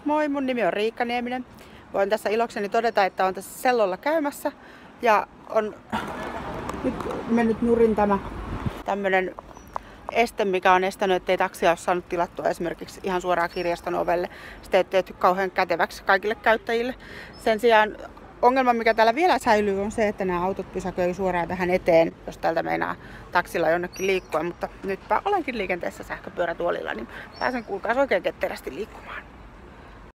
Moi, mun nimi on Riikka Nieminen. Voin tässä ilokseni todeta, että on tässä Sellolla käymässä ja on nyt mennyt nurin tämä tämmönen este, mikä on estänyt, ettei taksia ole saanut tilattua esimerkiksi ihan suoraan kirjaston ovelle. Sitä ei tehty kauhean käteväksi kaikille käyttäjille. Sen sijaan ongelma, mikä täällä vielä säilyy, on se, että nämä autot pysäköi suoraan tähän eteen, jos täältä meinaa taksilla jonnekin liikkua. Mutta nytpä olenkin liikenteessä sähköpyörätuolilla, niin pääsen kuulkaas oikein ketterästi liikkumaan.